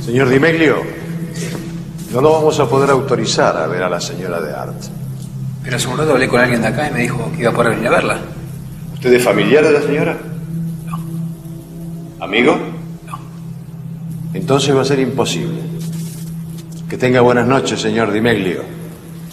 Señor Di Meglio, no lo vamos a poder autorizar a ver a la señora de Art. Pero hace un rato hablé con alguien de acá y me dijo que iba a poder venir a verla. ¿Usted es familiar de la señora? No. ¿Amigo? No. Entonces va a ser imposible. Que tenga buenas noches, señor Di Meglio.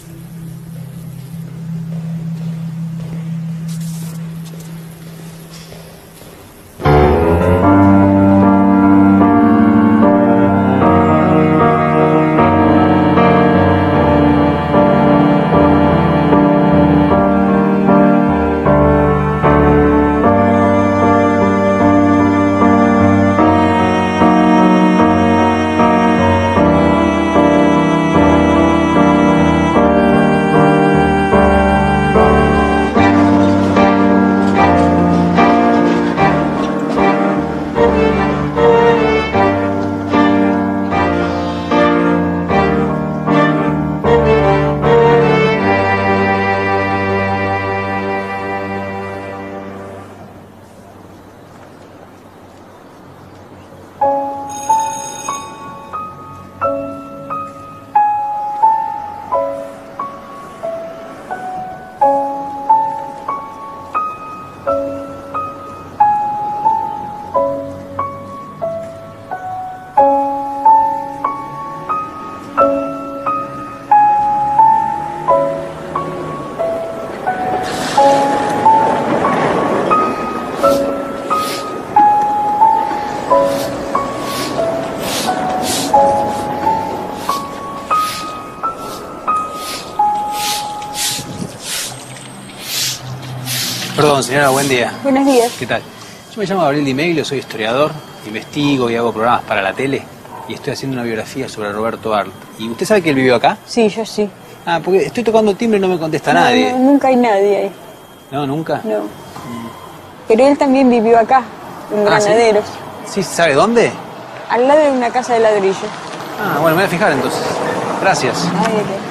Perdón, señora, buen día. Buenos días. ¿Qué tal? Yo me llamo Gabriel Di Meglio, soy historiador, investigo y hago programas para la tele y estoy haciendo una biografía sobre Roberto Art. ¿Y usted sabe que él vivió acá? Sí, yo sí. Ah, porque estoy tocando timbre y no me contesta nadie. No, nunca hay nadie ahí. ¿No, nunca? No. Pero él también vivió acá, en Granaderos. ¿Sí? ¿Sabe dónde? Al lado de una casa de ladrillo. Ah, bueno, me voy a fijar entonces. Gracias. Ay, ¿de qué?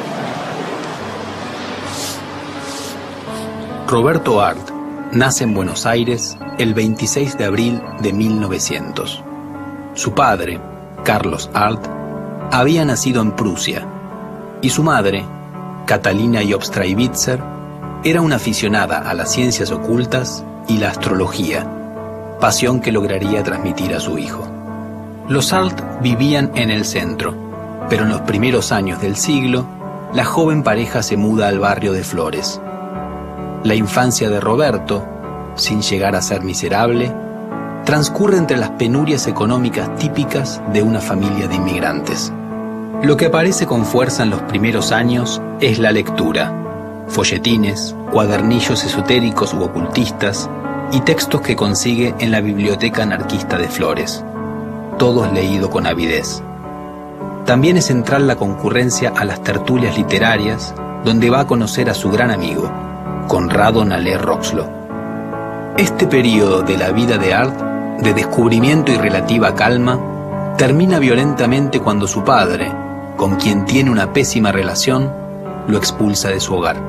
Roberto Art nace en Buenos Aires el 26 de abril de 1900. Su padre, Carlos Art, había nacido en Prusia y su madre, Catalina Jobst-Streibitzer, era una aficionada a las ciencias ocultas y la astrología, pasión que lograría transmitir a su hijo. Los Art vivían en el centro, pero en los primeros años del siglo, la joven pareja se muda al barrio de Flores. La infancia de Roberto, sin llegar a ser miserable, transcurre entre las penurias económicas típicas de una familia de inmigrantes. Lo que aparece con fuerza en los primeros años es la lectura, folletines, cuadernillos esotéricos u ocultistas y textos que consigue en la biblioteca anarquista de Flores, todos leídos con avidez. También es central la concurrencia a las tertulias literarias, donde va a conocer a su gran amigo, Conrado Nalé Roxlo. Este período de la vida de Art, de descubrimiento y relativa calma, termina violentamente cuando su padre, con quien tiene una pésima relación, lo expulsa de su hogar.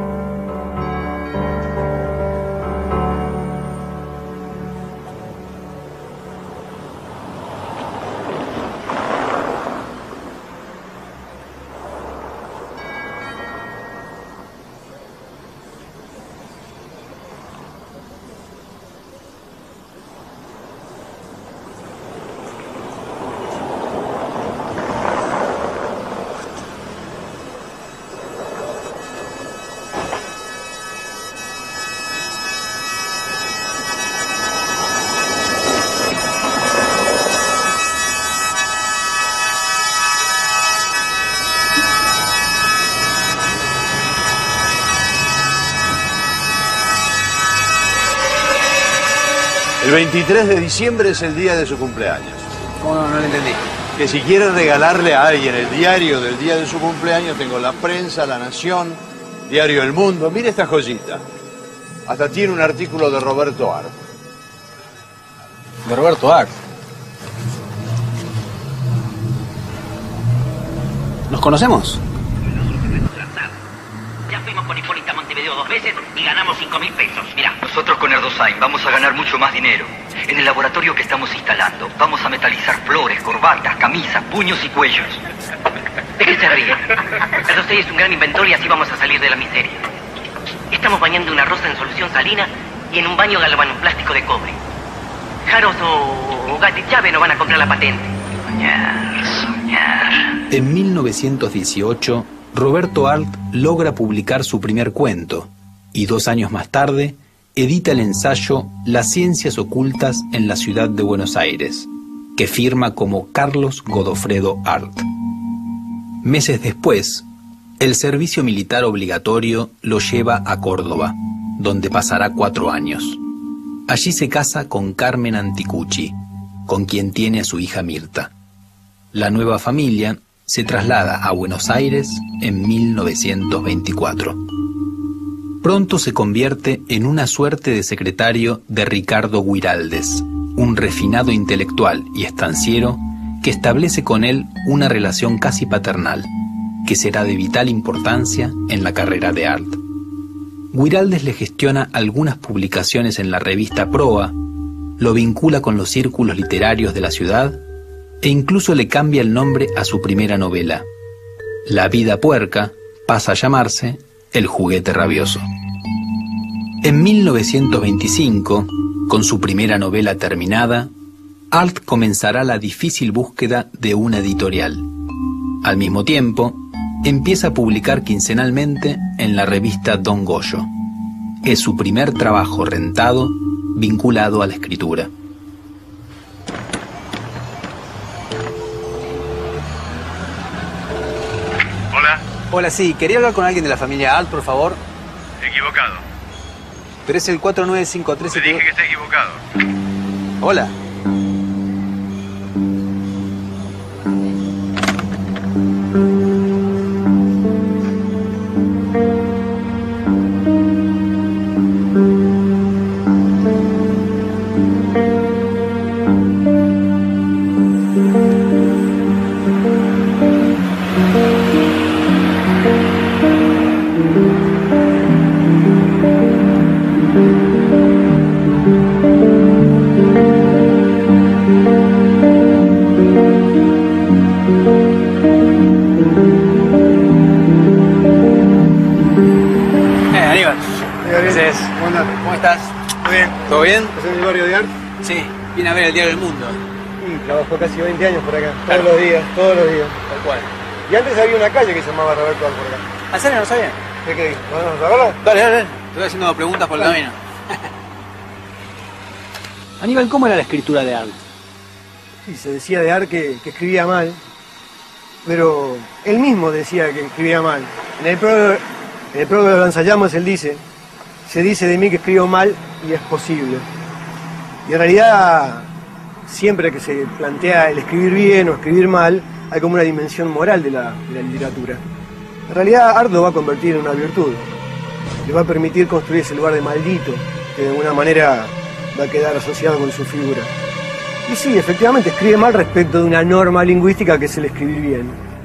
El 23 de diciembre es el día de su cumpleaños. ¿Cómo no lo entendí? Que si quiere regalarle a alguien el diario del día de su cumpleaños, tengo La Prensa, La Nación, Diario El Mundo. Mire esta joyita. Hasta tiene un artículo de Roberto Art. De Roberto Art. ¿Nos conocemos? Ya fuimos con Hipólita a Montevideo 2 veces y ganamos 5.000 pesos. Mirá. Nosotros con Erdosain vamos a ganar mucho más dinero. En el laboratorio que estamos instalando, vamos a metalizar flores, corbatas, camisas, puños y cuellos. ¿De qué se ríe? El Rosé es un gran inventor y así vamos a salir de la miseria. Estamos bañando una rosa en solución salina y en un baño galvanoplástico de cobre. Jaros o Llave no van a comprar la patente. Soñar. En 1918, Roberto Arlt logra publicar su primer cuento y 2 años más tarde edita el ensayo Las ciencias ocultas en la ciudad de Buenos Aires, que firma como Carlos Godofredo Arlt. Meses después, el servicio militar obligatorio lo lleva a Córdoba, donde pasará 4 años. Allí se casa con Carmen Anticucci, con quien tiene a su hija Mirta. La nueva familia se traslada a Buenos Aires en 1924. Pronto se convierte en una suerte de secretario de Ricardo Guiraldes, un refinado intelectual y estanciero que establece con él una relación casi paternal, que será de vital importancia en la carrera de Arlt. Guiraldes le gestiona algunas publicaciones en la revista Proa, lo vincula con los círculos literarios de la ciudad e incluso le cambia el nombre a su primera novela. La vida puerca pasa a llamarse El juguete rabioso. En 1925, con su primera novela terminada, Arlt comenzará la difícil búsqueda de una editorial. Al mismo tiempo, empieza a publicar quincenalmente en la revista Don Goyo. Es su primer trabajo rentado vinculado a la escritura. Hola. Hola, sí. Quería hablar con alguien de la familia Arlt, por favor. Equivocado. Pero es el 4953... Te dije que está equivocado. Hola. ¿Cómo estás? Muy bien. ¿Todo bien? ¿Estás en el barrio de Arlt? Sí, vine a ver el Diario del Mundo. Sí, trabajó casi 20 años por acá. Claro. Todos los días. Tal cual. Y antes había una calle que se llamaba Roberto Arlt por acá. ¿En serio no sabía? ¿Qué dijo? ¿Vamos a verla? Dale. Te voy haciendo preguntas por el camino. Aníbal, ¿cómo era la escritura de Arlt? Sí, se decía de Arlt que escribía mal, pero él mismo decía que escribía mal. En el prólogo de Lanzallamas él dice: se dice de mí que escribo mal y es posible. Y en realidad, siempre que se plantea el escribir bien o escribir mal, hay como una dimensión moral de la literatura. En realidad, Arlt lo va a convertir en una virtud. Le va a permitir construir ese lugar de maldito, que de alguna manera va a quedar asociado con su figura. Y sí, efectivamente, escribe mal respecto de una norma lingüística que es el escribir bien.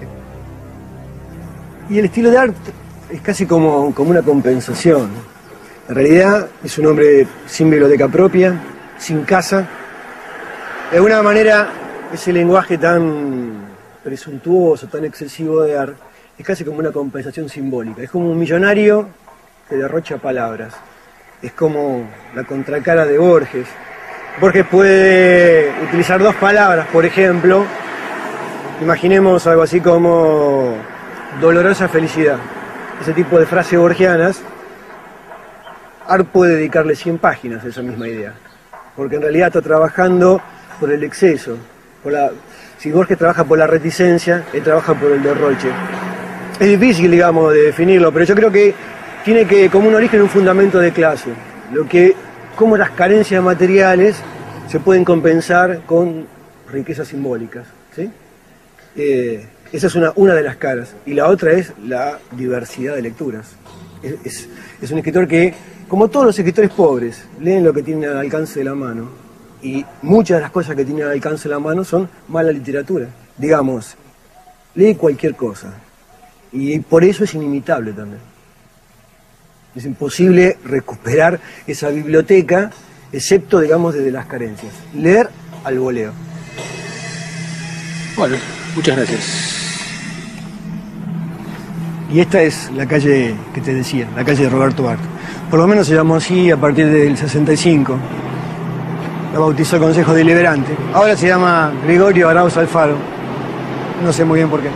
Y el estilo de Arlt es casi como una compensación. En realidad es un hombre sin biblioteca propia, sin casa. De alguna manera ese lenguaje tan presuntuoso, tan excesivo de Arlt es casi como una compensación simbólica. Es como un millonario que derrocha palabras. Es como la contracara de Borges. Borges puede utilizar 2 palabras, por ejemplo. Imaginemos algo así como dolorosa felicidad. Ese tipo de frases borgianas. Arlt puede dedicarle 100 páginas a esa misma idea, porque en realidad está trabajando por el exceso. Si Borges trabaja por la reticencia, él trabaja por el derroche. Es difícil, digamos, de definirlo, pero yo creo que tiene como un origen un fundamento de clase, cómo las carencias materiales se pueden compensar con riquezas simbólicas, ¿sí? Esa es una de las caras, y la otra es la diversidad de lecturas. Es un escritor que, como todos los escritores pobres, leen lo que tienen al alcance de la mano, y muchas de las cosas que tienen al alcance de la mano son mala literatura. Digamos, lee cualquier cosa, y por eso es inimitable también. Es imposible recuperar esa biblioteca excepto, digamos, desde las carencias. Leer al voleo. Bueno, muchas gracias. Y esta es la calle que te decía, la calle de Roberto Art. Por lo menos se llamó así a partir del 65. La bautizó el Consejo Deliberante. Ahora se llama Gregorio Arauz Alfaro. No sé muy bien por qué.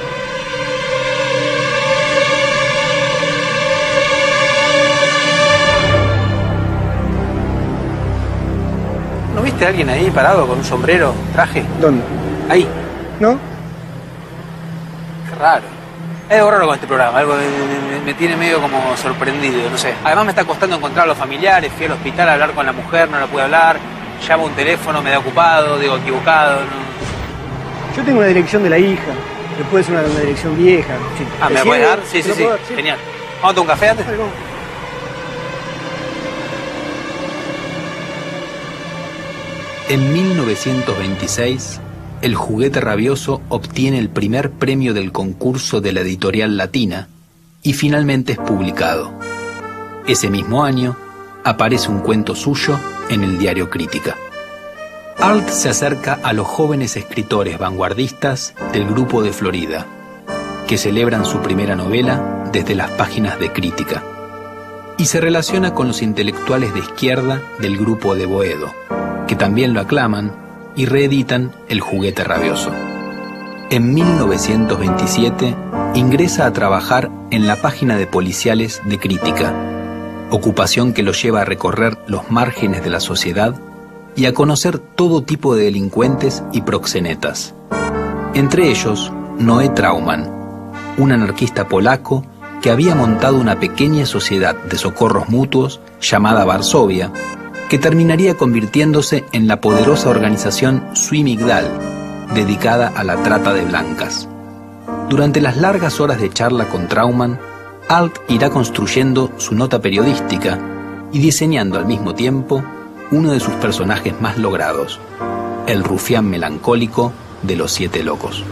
¿No viste a alguien ahí parado con un sombrero, traje? ¿Dónde? Ahí. ¿No? Qué raro. Es algo raro con este programa, algo me tiene medio como sorprendido, no sé. Además me está costando encontrar a los familiares, fui al hospital a hablar con la mujer, no la pude hablar, llamo a un teléfono, me da ocupado, digo equivocado, no. Yo tengo una dirección de la hija, que puede ser una dirección vieja. Sí. Ah, ¿me la puedes dar? Sí, sí, sí, sí. genial. ¿Vamos a tomar un café antes? Algo. En 1926, El juguete rabioso obtiene el primer premio del concurso de la editorial Latina y finalmente es publicado. Ese mismo año, aparece un cuento suyo en el diario Crítica. Arlt se acerca a los jóvenes escritores vanguardistas del Grupo de Florida, que celebran su primera novela desde las páginas de Crítica, y se relaciona con los intelectuales de izquierda del Grupo de Boedo, que también lo aclaman y reeditan El juguete rabioso. En 1927 ingresa a trabajar en la página de policiales de Crítica, ocupación que lo lleva a recorrer los márgenes de la sociedad y a conocer todo tipo de delincuentes y proxenetas. Entre ellos, Noé Trauman, un anarquista polaco que había montado una pequeña sociedad de socorros mutuos llamada Varsovia, que terminaría convirtiéndose en la poderosa organización Sui Migdal, dedicada a la trata de blancas. Durante las largas horas de charla con Trauman, Arlt irá construyendo su nota periodística y diseñando al mismo tiempo uno de sus personajes más logrados, el rufián melancólico de Los Siete Locos.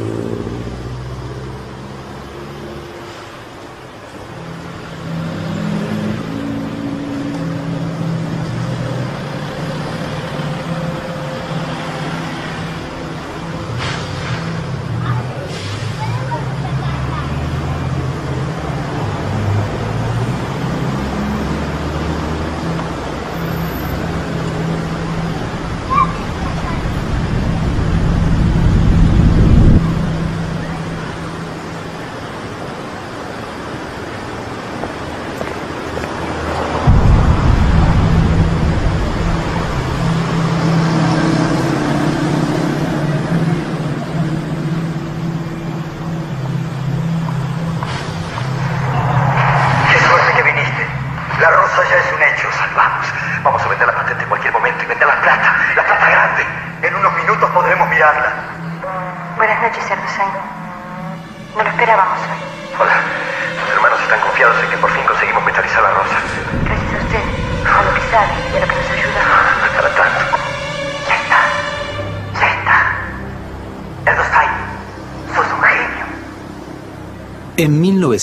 En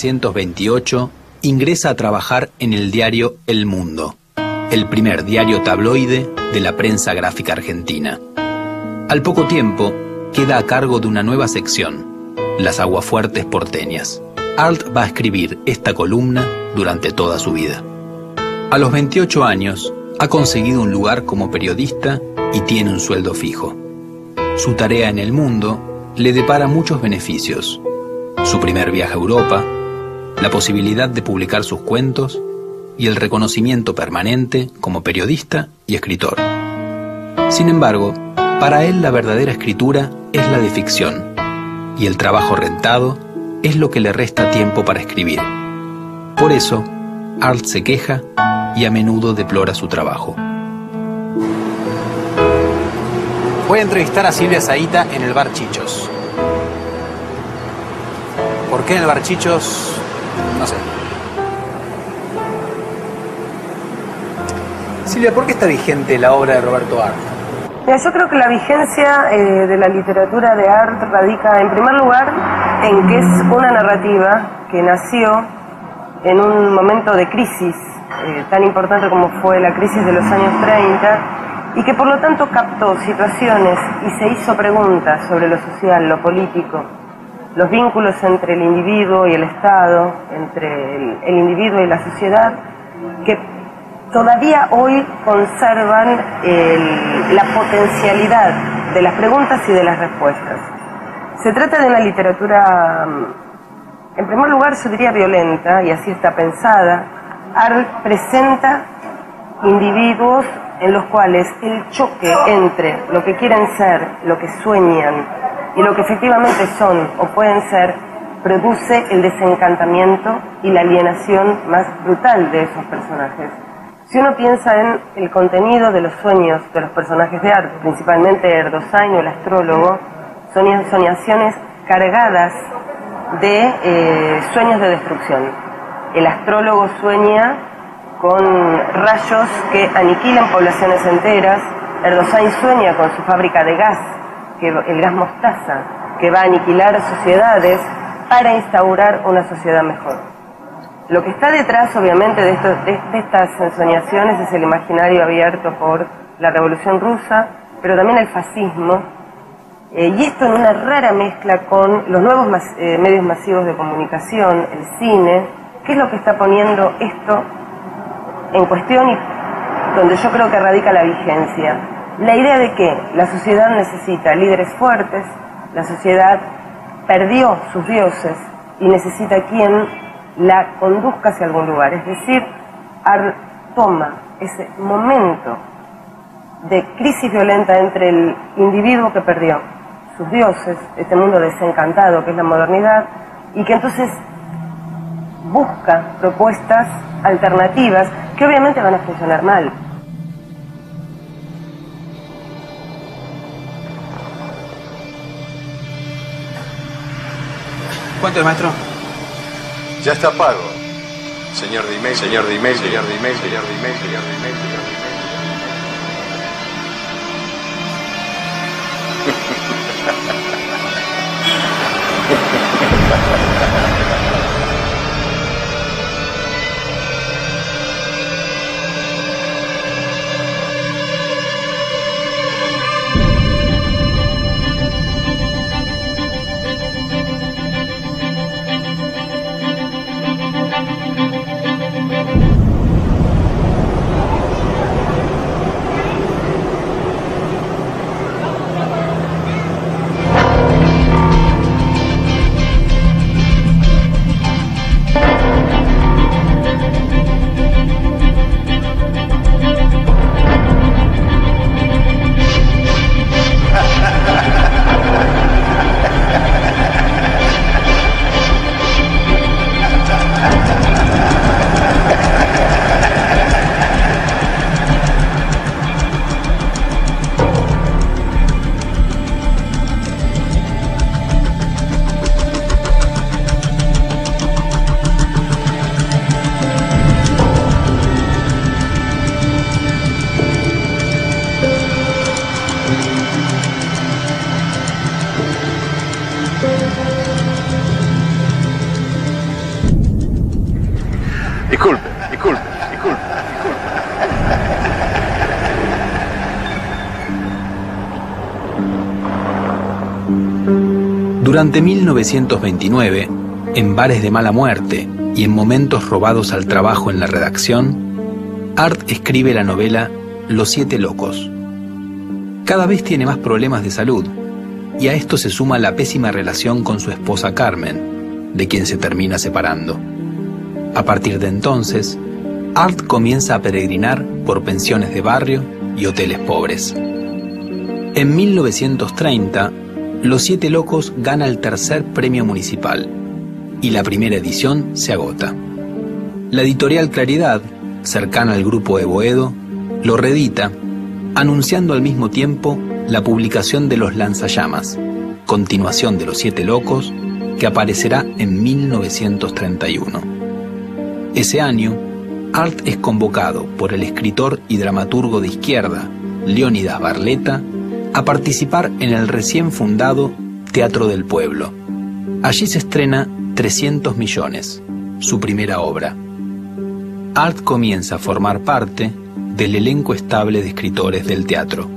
1928 ingresa a trabajar en el diario El Mundo, el primer diario tabloide de la prensa gráfica argentina. Al poco tiempo, queda a cargo de una nueva sección, Las Aguafuertes porteñas. Arlt va a escribir esta columna durante toda su vida. A los 28 años, ha conseguido un lugar como periodista y tiene un sueldo fijo. Su tarea en El Mundo le depara muchos beneficios. Su primer viaje a Europa, la posibilidad de publicar sus cuentos y el reconocimiento permanente como periodista y escritor. Sin embargo, para él la verdadera escritura es la de ficción, y el trabajo rentado es lo que le resta tiempo para escribir. Por eso, Arlt se queja y a menudo deplora su trabajo. Voy a entrevistar a Silvia Zahita en el bar Chichos. ¿Por qué en el bar Chichos? No sé. Silvia, ¿por qué está vigente la obra de Roberto Arlt? Mira, yo creo que la vigencia de la literatura de Arlt radica, en primer lugar, en que es una narrativa que nació en un momento de crisis tan importante como fue la crisis de los años 30, y que por lo tanto captó situaciones y se hizo preguntas sobre lo social, lo político, los vínculos entre el individuo y el Estado, entre el individuo y la sociedad, que todavía hoy conservan la potencialidad de las preguntas y de las respuestas. Se trata de una literatura, en primer lugar yo diría violenta, y así está pensada. Arlt presenta individuos en los cuales el choque entre lo que quieren ser, lo que sueñan y lo que efectivamente son o pueden ser, produce el desencantamiento y la alienación más brutal de esos personajes. Si uno piensa en el contenido de los sueños de los personajes de Arlt, principalmente Erdosain o el astrólogo, son soñaciones cargadas de sueños de destrucción. El astrólogo sueña con rayos que aniquilan poblaciones enteras. Erdosain sueña con su fábrica de gas, el gas mostaza, que va a aniquilar sociedades para instaurar una sociedad mejor. Lo que está detrás, obviamente, de estas ensoñaciones es el imaginario abierto por la Revolución Rusa, pero también el fascismo, y esto en una rara mezcla con los nuevos medios masivos de comunicación, el cine, que es lo que está poniendo esto en cuestión y donde yo creo que radica la vigencia. La idea de que la sociedad necesita líderes fuertes, la sociedad perdió sus dioses y necesita quien la conduzca hacia algún lugar. Es decir, toma ese momento de crisis violenta entre el individuo que perdió sus dioses, este mundo desencantado que es la modernidad, y que entonces busca propuestas alternativas que obviamente van a funcionar mal. ¿Cuánto es, maestro? Ya está pago. Señor Dimel, señor Dimel, señor Dimel, señor Dimel, señor Dimel, señor Dimel. Disculpe. Durante 1929, en bares de mala muerte y en momentos robados al trabajo en la redacción, Arlt escribe la novela Los Siete Locos. Cada vez tiene más problemas de salud, y a esto se suma la pésima relación con su esposa Carmen, de quien se termina separando. A partir de entonces, Arlt comienza a peregrinar por pensiones de barrio y hoteles pobres. En 1930, Los Siete Locos gana el tercer premio municipal y la primera edición se agota. La editorial Claridad, cercana al grupo de Boedo, lo reedita, anunciando al mismo tiempo la publicación de Los Lanzallamas, continuación de Los Siete Locos, que aparecerá en 1931. Ese año, Arlt es convocado por el escritor y dramaturgo de izquierda, Leónidas Barletta, a participar en el recién fundado Teatro del Pueblo. Allí se estrena 300 millones, su primera obra. Art comienza a formar parte del elenco estable de escritores del teatro.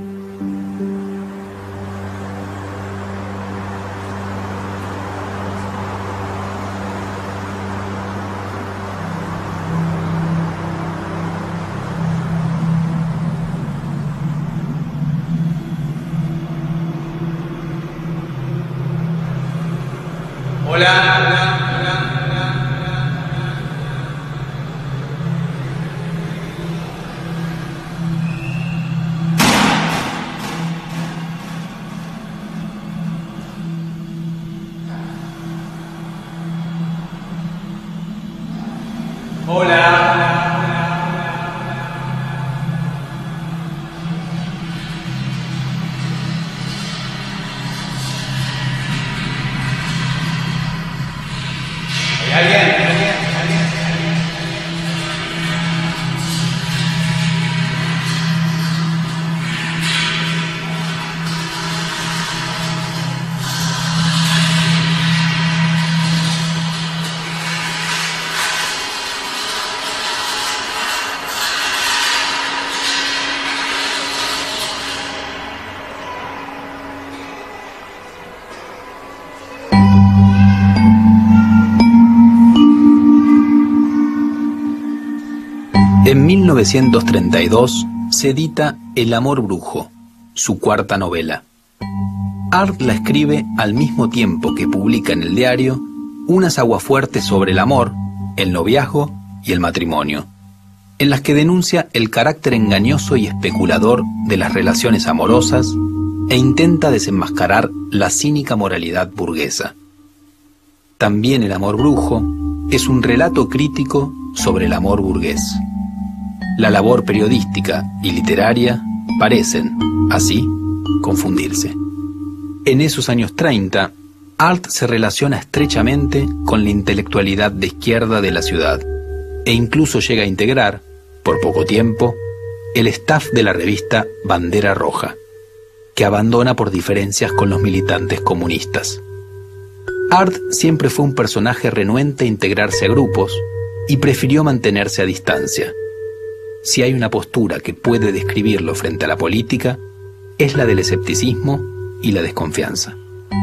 En 1932 se edita El amor brujo, su cuarta novela. Art la escribe al mismo tiempo que publica en el diario unas aguafuertes sobre el amor, el noviazgo y el matrimonio, en las que denuncia el carácter engañoso y especulador de las relaciones amorosas e intenta desenmascarar la cínica moralidad burguesa. También El amor brujo es un relato crítico sobre el amor burgués. La labor periodística y literaria parecen, así, confundirse. En esos años 30, Art se relaciona estrechamente con la intelectualidad de izquierda de la ciudad e incluso llega a integrar, por poco tiempo, el staff de la revista Bandera Roja, que abandona por diferencias con los militantes comunistas. Art siempre fue un personaje renuente a integrarse a grupos y prefirió mantenerse a distancia. Si hay una postura que puede describirlo frente a la política, es la del escepticismo y la desconfianza.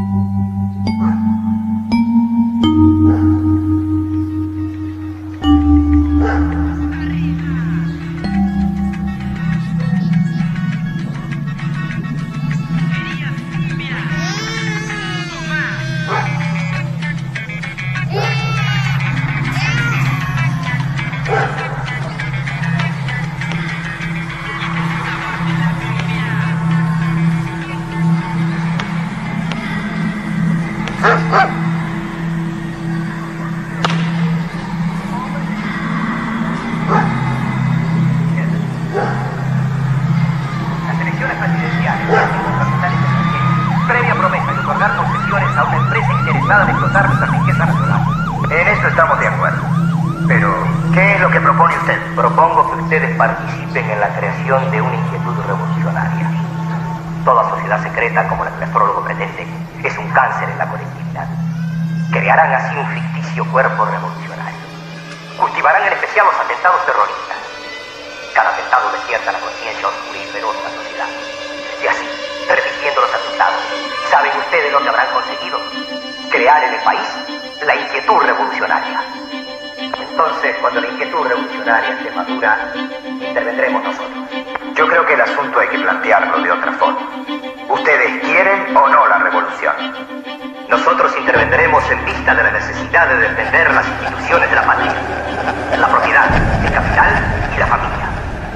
Participen en la creación de una inquietud revolucionaria. Toda sociedad secreta como la que el astrólogo pretende es un cáncer en la colectividad. Crearán así un ficticio cuerpo revolucionario. Cultivarán en especial los atentados terroristas. Cada atentado despierta la conciencia oscura y feroz de la sociedad. Y así, repitiendo los atentados, ¿saben ustedes lo que habrán conseguido? Crear en el país la inquietud revolucionaria. Entonces, cuando la inquietud revolucionaria esté madura, intervendremos nosotros. Yo creo que el asunto hay que plantearlo de otra forma. ¿Ustedes quieren o no la revolución? Nosotros intervendremos en vista de la necesidad de defender las instituciones de la patria, la propiedad, el capital y la familia.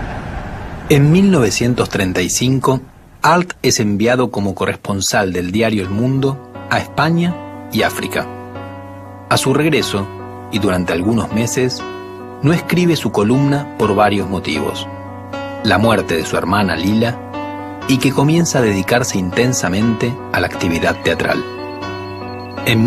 En 1935, Art es enviado como corresponsal del diario El Mundo a España y África. A su regreso, y durante algunos meses, no escribe su columna por varios motivos: la muerte de su hermana Lila y que comienza a dedicarse intensamente a la actividad teatral. En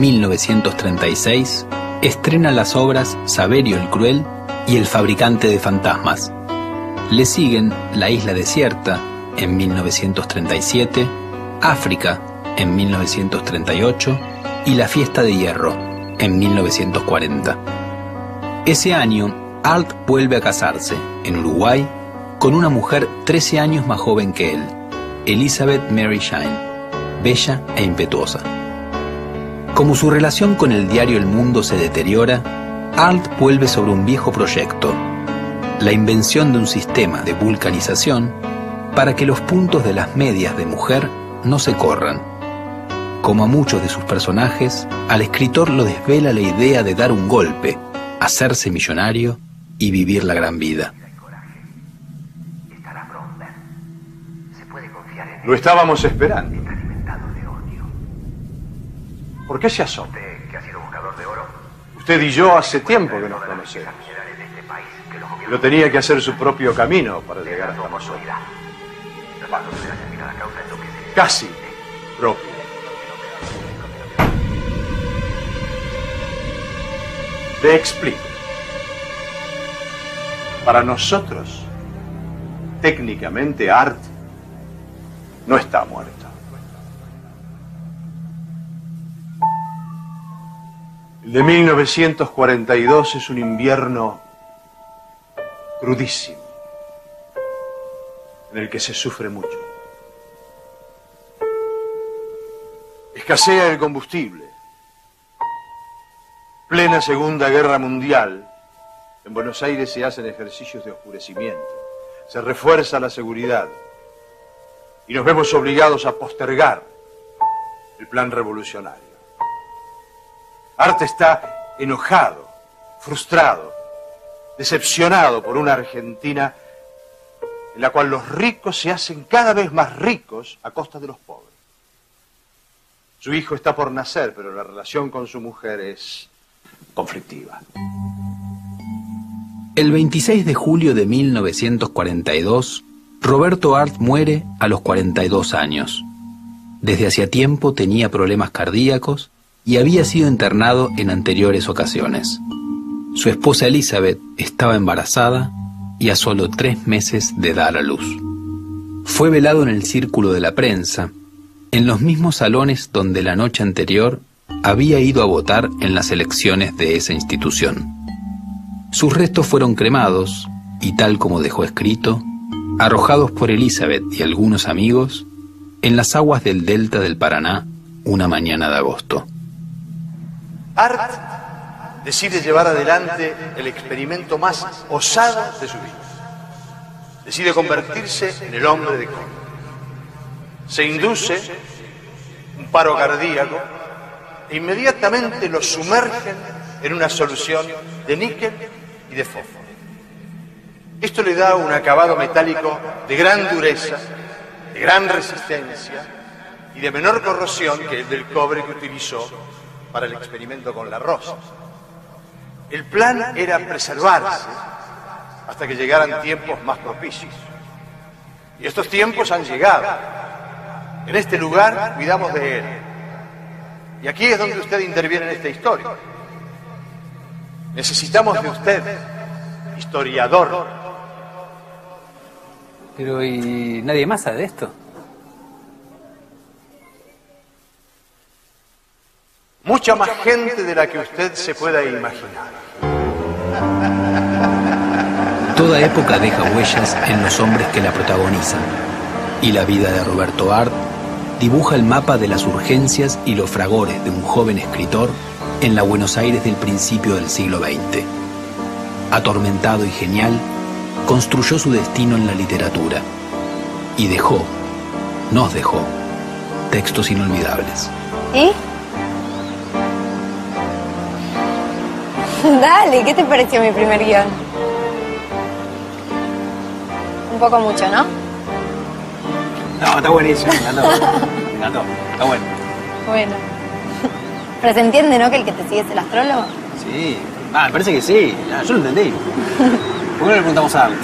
1936 estrena las obras Saverio el Cruel y El fabricante de fantasmas. Le siguen La isla desierta en 1937, África en 1938 y La fiesta de hierro en 1940. Ese año, Art vuelve a casarse, en Uruguay, con una mujer 13 años más joven que él, Elizabeth Mary Shine, bella e impetuosa. Como su relación con el diario El Mundo se deteriora, Art vuelve sobre un viejo proyecto, la invención de un sistema de vulcanización para que los puntos de las medias de mujer no se corran. Como a muchos de sus personajes, al escritor lo desvela la idea de dar un golpe, hacerse millonario y vivir la gran vida. Lo estábamos esperando. ¿Por qué se asoma? Usted y yo hace tiempo que nos conocemos. Pero tenía que hacer su propio camino para llegar hasta nosotros. Casi propio. Te explico. Para nosotros, técnicamente, Art no está muerto. El de 1942 es un invierno crudísimo, en el que se sufre mucho. Escasea el combustible. Plena Segunda Guerra Mundial, en Buenos Aires se hacen ejercicios de oscurecimiento, se refuerza la seguridad y nos vemos obligados a postergar el plan revolucionario. Art está enojado, frustrado, decepcionado por una Argentina en la cual los ricos se hacen cada vez más ricos a costa de los pobres. Su hijo está por nacer, pero la relación con su mujer es conflictiva. El 26 de julio de 1942, Roberto Art muere a los 42 años. Desde hacía tiempo tenía problemas cardíacos y había sido internado en anteriores ocasiones. Su esposa Elizabeth estaba embarazada y a solo 3 meses de dar a luz. Fue velado en el círculo de la prensa, en los mismos salones donde la noche anterior había ido a votar en las elecciones de esa institución. Sus restos fueron cremados y, tal como dejó escrito, arrojados por Elizabeth y algunos amigos en las aguas del delta del Paraná una mañana de agosto. Art decide llevar adelante el experimento más osado de su vida. Decide convertirse en el hombre de Córdoba. Se induce un paro cardíaco e inmediatamente lo sumergen en una solución de níquel y de fósforo. Esto le da un acabado metálico de gran dureza, de gran resistencia y de menor corrosión que el del cobre que utilizó para el experimento con la rosa. El plan era preservarse hasta que llegaran tiempos más propicios. Y estos tiempos han llegado. En este lugar cuidamos de él. Y aquí es donde usted interviene en esta historia. Necesitamos de usted, historiador. Pero ¿y nadie más sabe de esto? Mucha más gente de la que usted se pueda imaginar. Toda época deja huellas en los hombres que la protagonizan, y la vida de Roberto Art dibuja el mapa de las urgencias y los fragores de un joven escritor en la Buenos Aires del principio del siglo XX. Atormentado y genial, construyó su destino en la literatura y nos dejó, textos inolvidables. ¿Y? Dale, ¿qué te pareció mi primer guión? Un poco mucho, ¿no? No, está buenísimo, me encantó. Me encantó, está bueno. Bueno. Pero se entiende, ¿no? Que el que te sigue es el astrólogo. Sí, me parece que sí. Yo lo entendí. ¿Por qué no le preguntamos a Art?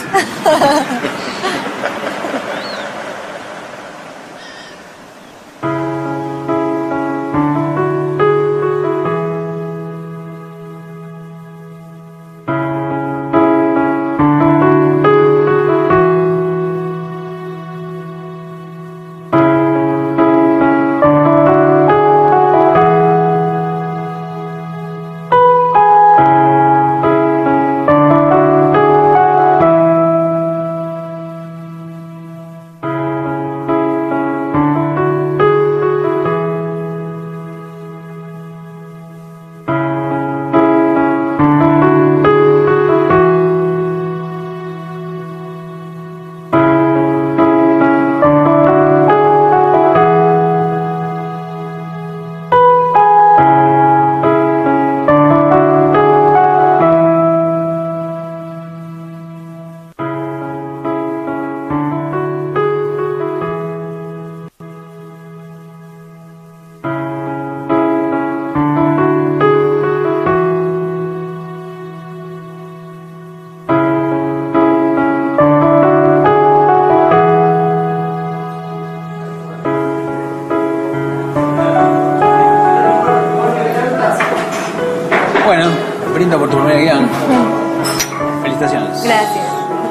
Bueno, brindo por tu primer guión. Felicitaciones. Gracias.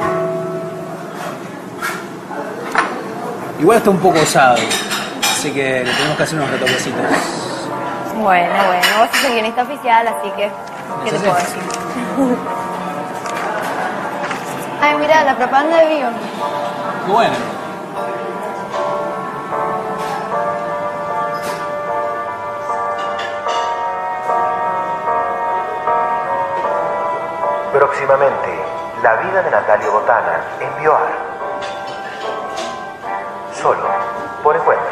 Igual está un poco osado, así que le tenemos que hacer unos retoquecitos. Bueno, vos sos el guionista oficial, así que, ¿qué te puedo decir? Ay, mira, la propaganda de Vivo. Qué bueno. Próximamente, la vida de Natalio Botana en Bioar. Solo por encuentro.